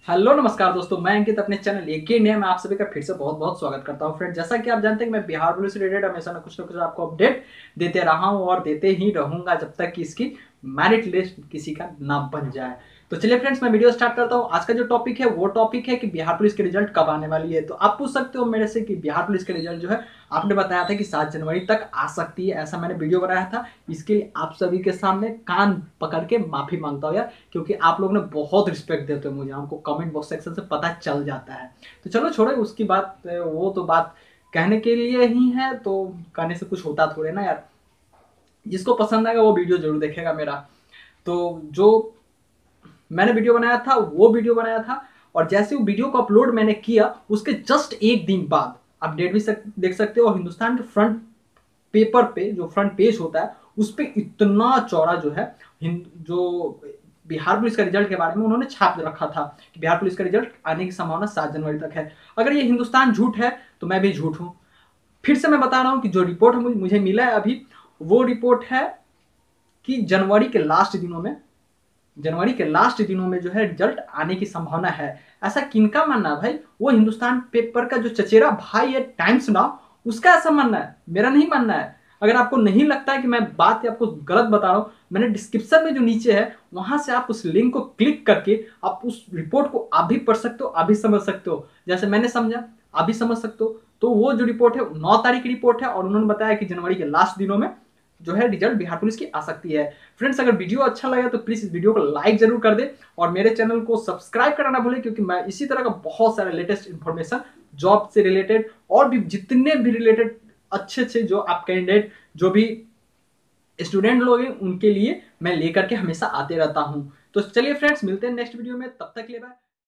Hello नमस्कार दोस्तों, मैं अंकित अपने चैनल एक इंडिया में आप सभी का फिर से बहुत बहुत स्वागत करता हूं। फ्रेंड, जैसा कि आप जानते हैं कि मैं बिहार पुलिस से रिलेटेड हमेशा ना कुछ आपको अपडेट देते रहा हूं और देते ही रहूंगा जब तक कि इसकी मेरिट लिस्ट किसी का नाम बन जाए। तो चलिए फ्रेंड्स, मैं वीडियो स्टार्ट करता हूं। आज का जो टॉपिक है वो टॉपिक है कि बिहार पुलिस के रिजल्ट कब आने वाली है। तो आप पूछ सकते हो मेरे से कि बिहार पुलिस के रिजल्ट जो है आपने बताया था कि 7 जनवरी तक आ सकती है, ऐसा मैंने वीडियो बनाया था। इसके लिए आप सभी के सामने कान पकड़ के माफी मांगता हूँ यार, क्योंकि आप लोग ने बहुत रिस्पेक्ट देते हो मुझे, हमको कमेंट बॉक्स सेक्शन से पता चल जाता है। तो चलो छोड़ो उसकी बात, वो तो बात कहने के लिए ही है, तो कहने से कुछ होता थोड़े ना यार। जिसको पसंद आएगा वो वीडियो जरूर देखेगा मेरा। तो जो मैंने वीडियो बनाया था वो वीडियो बनाया था, और जैसे वो वीडियो को अपलोड मैंने किया उसके जस्ट एक दिन बाद आप डेट भी देख सकते हो। और हिंदुस्तान के फ्रंट पेपर पे जो फ्रंट पेज होता है उस पे इतना चौड़ा जो है जो बिहार पुलिस का रिजल्ट के बारे में उन्होंने छाप रखा था कि बिहार पुलिस का रिजल्ट आने की संभावना 7 जनवरी तक है। अगर ये हिंदुस्तान झूठ है तो मैं भी झूठ हूं। फिर से मैं बता रहा हूं कि जो रिपोर्ट मुझे मिला है अभी, वो रिपोर्ट है कि जनवरी के लास्ट दिनों में जो है रिजल्ट आने की संभावना है। ऐसा किनका मानना है भाई? वो हिंदुस्तान पेपर का जो चचेरा भाई है टाइम्स नाउ, उसका ऐसा मानना है, मेरा नहीं मानना है। अगर आपको नहीं लगता है कि मैं बात आपको गलत बता रहा हूं, मैंने डिस्क्रिप्शन में जो नीचे है वहां से आप उस लिंक को क्लिक करके आप उस रिपोर्ट को आप भी पढ़ सकते हो, आप भी समझ सकते हो। जैसे मैंने समझा आप भी समझ सकते हो। तो वो जो रिपोर्ट है 9 तारीख की रिपोर्ट है, और उन्होंने बताया कि जनवरी के लास्ट दिनों में जो है रिजल्ट बिहार पुलिस की आ सकती है। फ्रेंड्स, अगर वीडियो अच्छा लगा तो प्लीज इस वीडियो को लाइक जरूर कर दे और मेरे चैनल को सब्सक्राइब करना ना भूलें, क्योंकि मैं इसी तरह का बहुत सारा लेटेस्ट इंफॉर्मेशन जॉब से रिलेटेड और भी जितने भी रिलेटेड अच्छे अच्छे जो आप कैंडिडेट जो भी स्टूडेंट लोग हैं उनके लिए मैं लेकर के हमेशा आते रहता हूं। तो चलिए फ्रेंड्स, मिलते हैं नेक्स्ट वीडियो में, तब तक के लिए बाय।